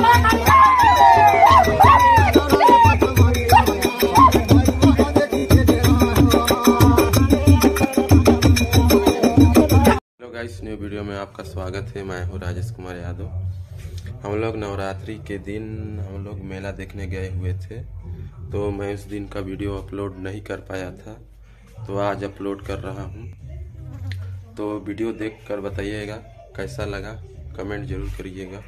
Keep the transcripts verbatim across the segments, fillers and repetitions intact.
इस new video में आपका स्वागत है। मैं हूँ राजेश कुमार यादव। हम लोग नवरात्रि के दिन हम लोग मेला देखने गए हुए थे, तो मैं उस दिन का वीडियो अपलोड नहीं कर पाया था, तो आज अपलोड कर रहा हूँ। तो वीडियो देखकर बताइएगा कैसा लगा, कमेंट जरूर करिएगा।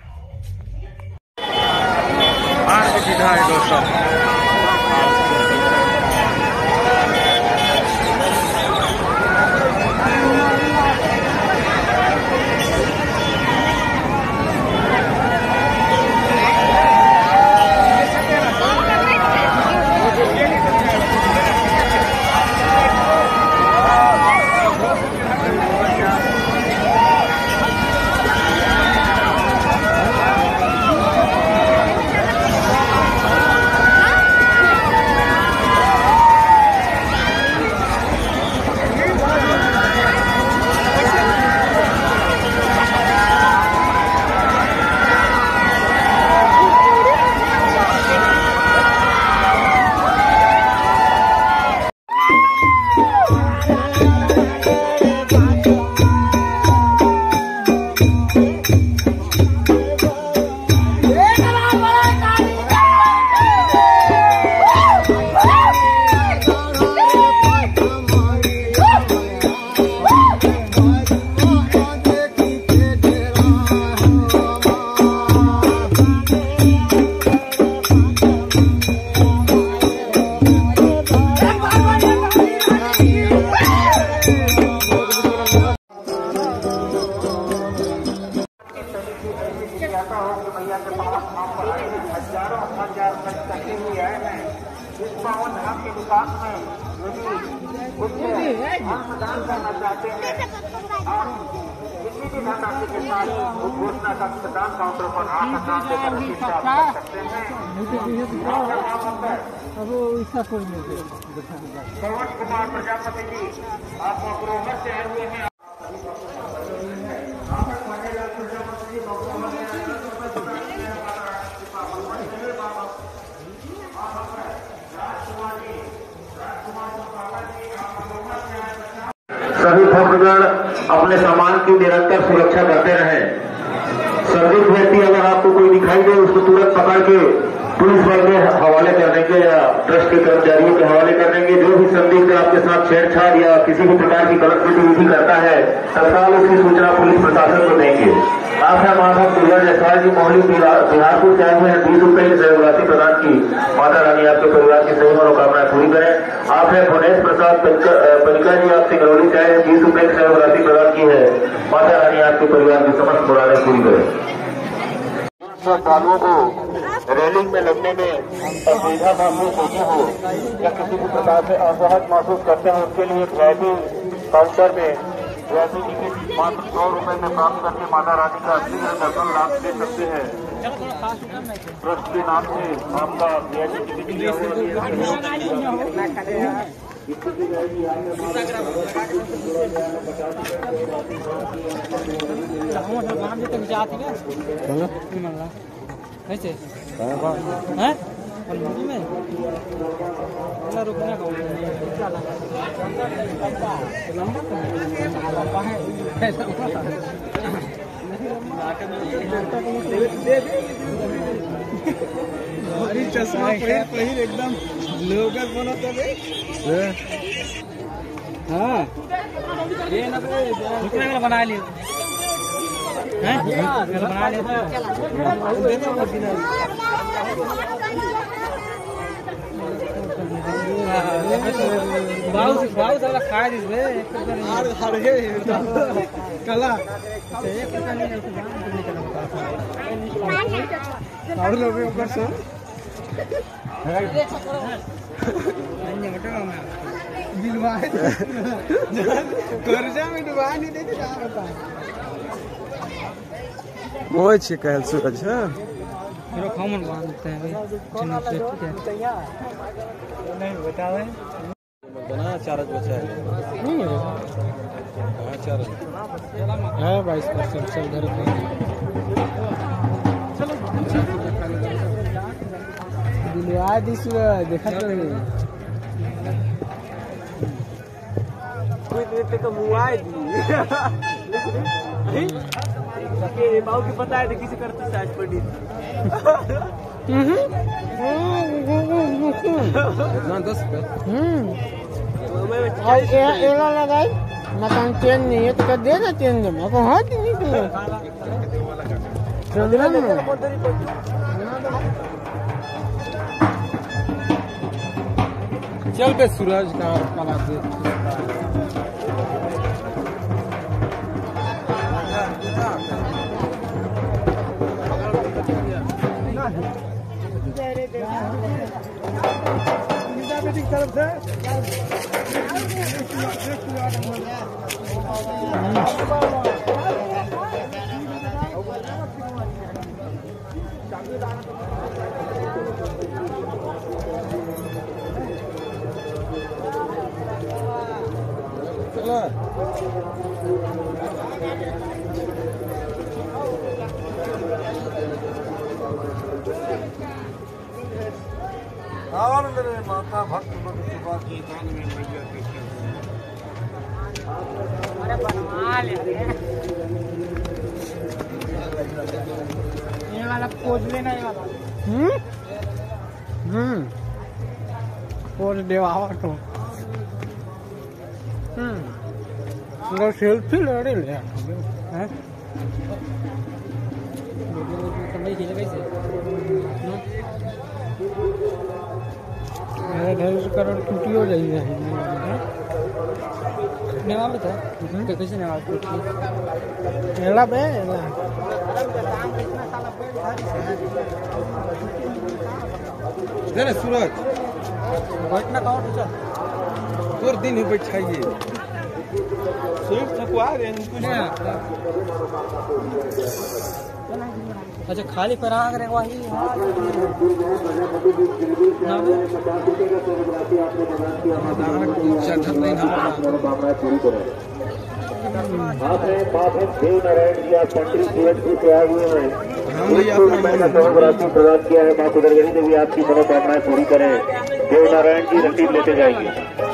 हजारों हजार खर्च करते हुए आए हैं इस पावन धाम के विकास में। यदि कुछ दान करना चाहते हैं, आप किसी भी धनराशि के साथ घोषणा का दान काउंटर पर आकर दान देकर कर सकते हैं। पवन कुमार प्रजापति जी, आप मकरोहर से आए हुए हैं। सभी भक्तगण अपने सामान की निरंतर सुरक्षा करते रहें। संदिग्ध व्यक्ति अगर आपको कोई दिखाई दे, उसको तुरंत पकड़ के पुलिस बल में हवाले कर देंगे या ट्रस्ट के कर्मचारियों के हवाले कर देंगे। जो भी संदिग्ध आपके साथ छेड़छाड़ या किसी भी प्रकार की गलत गतिविधि करता है, तत्काल उसकी सूचना पुलिस प्रशासन को देंगे। आप है माधव दुर्गा जयसवाल जी, मोहली बिहारपुर से आए हुए हैं। बीस रुपए की सहयोग राशि प्रदान की। माता रानी आपके परिवार की सही मनोकामनाएं पूरी करें। आप है भुवनेश प्रसाद पनिका जी, आप सिंगरौली से आए हैं। बीस रुपए की सहयोग राशि प्रदान की है। माता रानी आपके परिवार की समस्त मुरादें पूरी करें। श्रद्धालुओं को रेलिंग में लगने में असुविधा महसूस होती हो या किसी भी प्रकार से असहज महसूस करते हैं, उसके लिए वीआईपी काउंटर में वीआईपी टिकट मात्र सौ रुपए में प्राप्त करके माता रानी का शीघ्र दर्शन लाभ ले सकते हैं। ट्रस्ट के नाम से आपका वीआईपी टिकट कैसे हैं में रुकने का चश्मा पहिर एकदम लोगर बना हाँ ये ना रुकने का बना लिया बना लिया बाबू बाबू साला खा दी बे यार हर है कला और लोग ऊपर से बिलवाए कर्जा में डुबा नहीं देते क्या बता वो अच्छे कहल सूरज है मेरा खामन बांधते हैं भाई चिन्ह से ठीक है नहीं बता रहे ना चार्ज बचा है नहीं है हां चार्ज है बाईस परसेंट चल घर पे चलो मुआ दी सूरज देखा तो नहीं कोई देते तो मुआ दी ये बाबू की पता है तो किसी करते से आज पड़ी ना दस पे और ये एला लगाई मकान चेन नहीं है तो क्या दे ना चेन दे मैं को हाथ नहीं दे चंद्रन चल पे सूरज का कला दे तरफ से और मेरे माता भक्त सुबह की दान में मैया के अरे बनवा ले ये वाला पोज लेना ये वाला हम्म हम्म पोज देवावा तो हम्म लो सेल्फी ले ले हैं नहीं खींचे कैसे मेरा ढाई सौ करोड़ टूटी हो जाएगी नेवा में था कैसे नेवा टूटी नेला पे नेला सूरज घटना कहाँ पूछा तोर दिन ही बैठाइए सिर्फ थकवा रहे हैं कुछ अच्छा खाली पराग रे वही प्रदान किया है। माँ कुदरगढ़ी देवी आपकी मनोकामनाएं पूरी करें। देव नारायण जी रसीद लेते जाएंगे।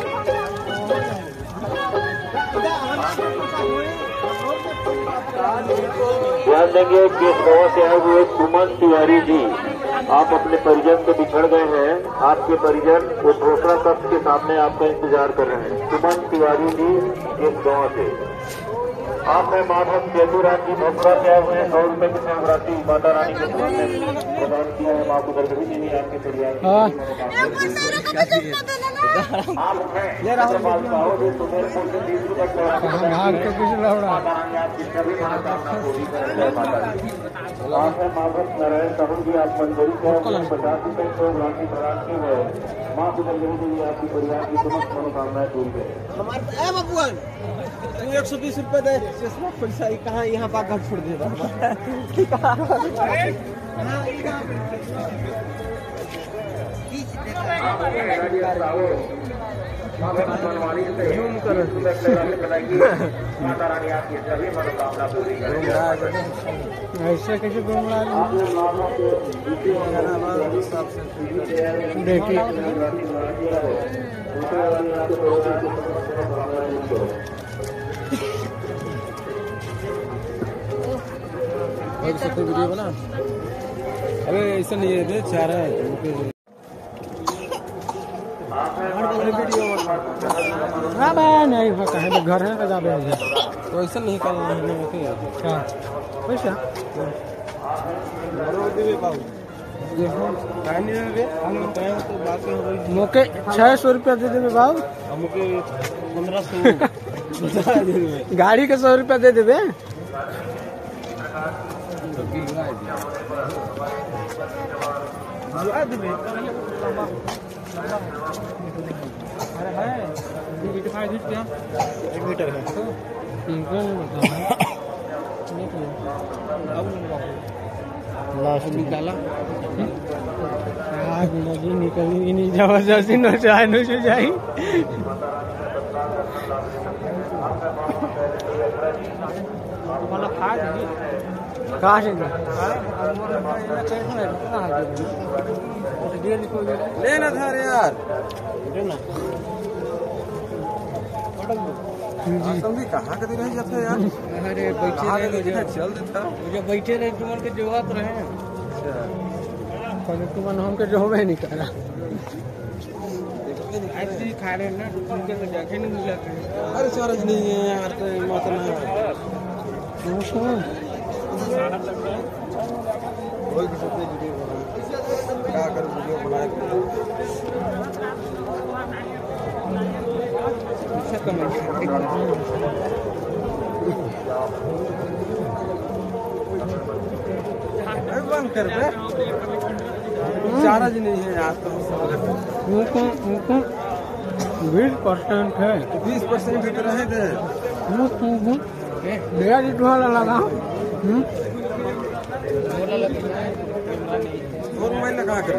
ध्यान देंगे कि इस गाँव से आए हुए सुमन तिवारी जी, आप अपने परिजन से बिछड़ गए हैं। आपके परिजन वो घोषणा कक्ष के सामने आपका इंतजार कर रहे हैं। सुमन तिवारी जी इस गाँव से आपने माधव सेतुराम जी भोपरा से आए हुए हैं। सौ रुपए की नवरात्रि माता रानी के सामने प्रदान किया है। माँ कुदरगढ़ी जी ने आपके परिवार माधव नारायण साहू जी आप मंजूरी से पचास रुपए सौ राशि प्रदान की है। माँ कुदरगढ़ी जी आपकी परिवार की समस्त मनोकामनाएं पूरी करें। एक सौ बीस रुपए दे पैसा कहाँ यहाँ पर घर छोड़ दे जूम करो ऐसे कैसे देखिए वीडियो बना अबे ऐसा नहीं है चाह रहा है हाँ नहीं कहीं तो घर है तो जाबे तो ऐसा नहीं करना है क्या पैसा मुके छह सौ रुपया दे देवे बाबू मुके पंद्रह सौ गाड़ी के सौ रुपया दे देवे अरे है एक मीटर है लाश निकाला आग नदी निकली नहीं जबरदस्ती न चाहे न जाए वाला खा कहाँ से लेना था रे यार तुम भी कहाँ कभी रह जाते यार। अरे बैठे रहे चल देता मुझे बैठे रहे तुमन के जवाब रहे तुमन हमके जो होवे नहीं करा ऐसे ही खा रहे ना उनके तो जाके नहीं मिला। अरे चार्ज नहीं है यार तो मत ना कोई भी सोचे वीडियो बना क्या कर वीडियो बनाए अच्छा कमेंट बंद कर बे चार्ज नहीं है यार तो बीस परसेंट है बीस परसेंट तो रहे थे मेरा जी वाला लगा और मोबाइल लगा कर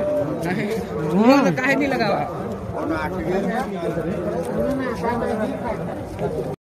काहे नहीं लगा